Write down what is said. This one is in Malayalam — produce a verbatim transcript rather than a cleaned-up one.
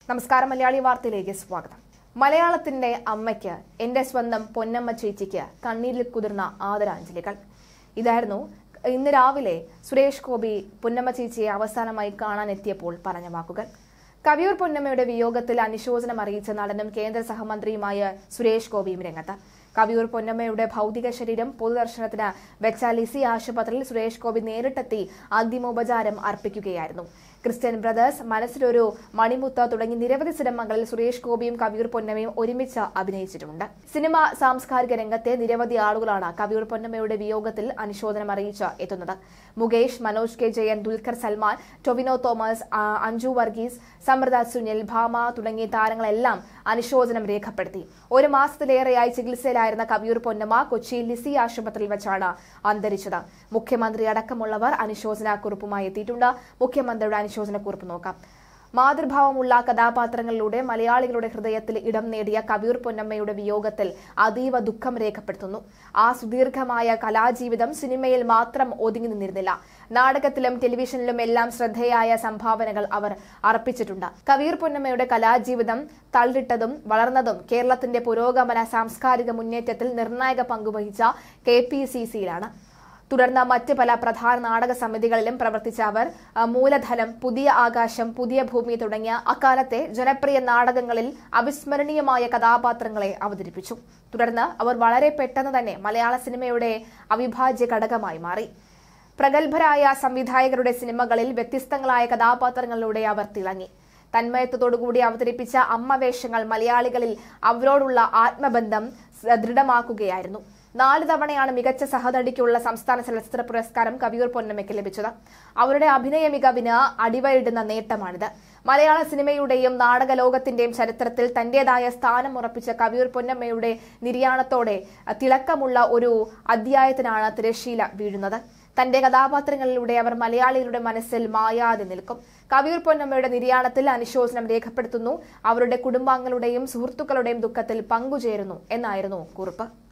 നമസ്കാരം. മലയാളി വാർത്തയിലേക്ക് സ്വാഗതം. മലയാളത്തിന്റെ അമ്മയ്ക്ക് എന്റെ സ്വന്തം പൊന്നമ്മ ചേച്ചിക്ക് കണ്ണീരിൽ കുതിർന്ന ആദരാഞ്ജലികൾ. ഇതായിരുന്നു ഇന്ന് രാവിലെ സുരേഷ് ഗോപി പൊന്നമ്മ ചേച്ചിയെ അവസാനമായി കാണാനെത്തിയപ്പോൾ പറഞ്ഞ വാക്കുകൾ. കവിയൂർ പൊന്നമ്മയുടെ വിയോഗത്തിൽ അനുശോചനം അറിയിച്ച നടനും കേന്ദ്ര സഹമന്ത്രിയുമായ സുരേഷ് ഗോപിയും രംഗത്ത്. കവിയൂർ പൊന്നമ്മയുടെ ഭൗതിക ശരീരം പൊതുദർശനത്തിന് വെച്ച ലിസി ആശുപത്രിയിൽ സുരേഷ് ഗോപി നേരിട്ടെത്തി അന്തിമോപചാരം അർപ്പിക്കുകയായിരുന്നു. ക്രിസ്ത്യൻ ബ്രദേഴ്സ്, മനസ്സിലൊരു മണിമുത്ത തുടങ്ങി നിരവധി സിനിമകളിൽ സുരേഷ് ഗോപിയും കവിയൂർ പൊന്നമ്മയും ഒരുമിച്ച് അഭിനയിച്ചിട്ടുണ്ട്. സിനിമ സാംസ്കാരിക രംഗത്തെ നിരവധി ആളുകളാണ് കവിയൂർ പൊന്നമ്മയുടെ വിയോഗത്തിൽ അനുശോചനം അറിയിച്ച് എത്തുന്നത്. മുകേഷ്, മനോജ് കെ ജയൻ, ദുൽഖർ സൽമാൻ, ടൊവിനോ തോമസ്, അഞ്ജു വർഗീസ്, സമൃദ്ധ സുനിൽ, ഭാമ തുടങ്ങിയ താരങ്ങളെല്ലാം അനുശോചനം രേഖപ്പെടുത്തി. ഒരു മാസത്തിലേറെയായി ചികിത്സയിലായിരുന്ന കവിയൂർ പൊന്നമ്മ കൊച്ചിയിൽ ലിസി ആശുപത്രിയിൽ വെച്ചാണ് അന്തരിച്ചത്. മുഖ്യമന്ത്രി അടക്കമുള്ളവർ അനുശോചന കുറിപ്പുമായി എത്തിയിട്ടുണ്ട്. മുഖ്യമന്ത്രിയുടെ അനുശോചനക്കുറിപ്പ് നോക്കാം. മാതൃഭാവമുള്ള കഥാപാത്രങ്ങളിലൂടെ മലയാളികളുടെ ഹൃദയത്തിൽ ഇടം നേടിയ കവിയൂർ പൊന്നമ്മയുടെ വിയോഗത്തിൽ അതീവ ദുഃഖം രേഖപ്പെടുത്തുന്നു. ആ സുദീർഘമായ കലാജീവിതം സിനിമയിൽ മാത്രം ഒതുങ്ങി നിന്നിരുന്നില്ല. നാടകത്തിലും ടെലിവിഷനിലും എല്ലാം ശ്രദ്ധേയായ സംഭാവനകൾ അവർ അർപ്പിച്ചിട്ടുണ്ട്. കവിയൂർ പൊന്നമ്മയുടെ കലാജീവിതം തള്ളിട്ടതും വളർന്നതും കേരളത്തിന്റെ പുരോഗമന സാംസ്കാരിക മുന്നേറ്റത്തിൽ നിർണായക പങ്കുവഹിച്ച കെ പി സി സിയിലാണ്. തുടർന്ന് മറ്റ് പല പ്രധാന നാടക സമിതികളിലും പ്രവർത്തിച്ച അവർ മൂലധനം, പുതിയ ആകാശം, പുതിയ ഭൂമി തുടങ്ങിയ അക്കാലത്തെ ജനപ്രിയ നാടകങ്ങളിൽ അവിസ്മരണീയമായ കഥാപാത്രങ്ങളെ അവതരിപ്പിച്ചു. തുടർന്ന് അവർ വളരെ പെട്ടെന്ന് തന്നെ മലയാള സിനിമയുടെ അവിഭാജ്യ ഘടകമായി മാറി. പ്രഗത്ഭരായ സംവിധായകരുടെ സിനിമകളിൽ വ്യത്യസ്തങ്ങളായ കഥാപാത്രങ്ങളിലൂടെ അവർ തിളങ്ങി. തന്മയത്വത്തോടുകൂടി അവതരിപ്പിച്ച അമ്മവേഷങ്ങൾ മലയാളികളിൽ അവരോടുള്ള ആത്മബന്ധം ദൃഢമാക്കുകയായിരുന്നു. നാല് തവണയാണ് മികച്ച സഹനടിക്കുള്ള സംസ്ഥാന ചലച്ചിത്ര പുരസ്കാരം കവിയൂർ പൊന്നമ്മയ്ക്ക് ലഭിച്ചത്. അവരുടെ അഭിനയ മികവിന് അടിവരയിടുന്ന നേട്ടമാണിത്. മലയാള സിനിമയുടെയും നാടക ലോകത്തിന്റെയും ചരിത്രത്തിൽ തന്റേതായ സ്ഥാനം ഉറപ്പിച്ച കവിയൂർ പൊന്നമ്മയുടെ നിര്യാണത്തോടെ തിളക്കമുള്ള ഒരു അധ്യായത്തിനാണ് തിരശ്ശീല വീഴുന്നത്. തന്റെ കഥാപാത്രങ്ങളിലൂടെ അവർ മലയാളികളുടെ മനസ്സിൽ മായാതെ നിൽക്കും. കവിയൂർ പൊന്നമ്മയുടെ നിര്യാണത്തിൽ അനുശോചനം രേഖപ്പെടുത്തുന്നു. അവരുടെ കുടുംബാംഗങ്ങളുടെയും സുഹൃത്തുക്കളുടെയും ദുഃഖത്തിൽ പങ്കുചേരുന്നു എന്നായിരുന്നു കുറിപ്പ്.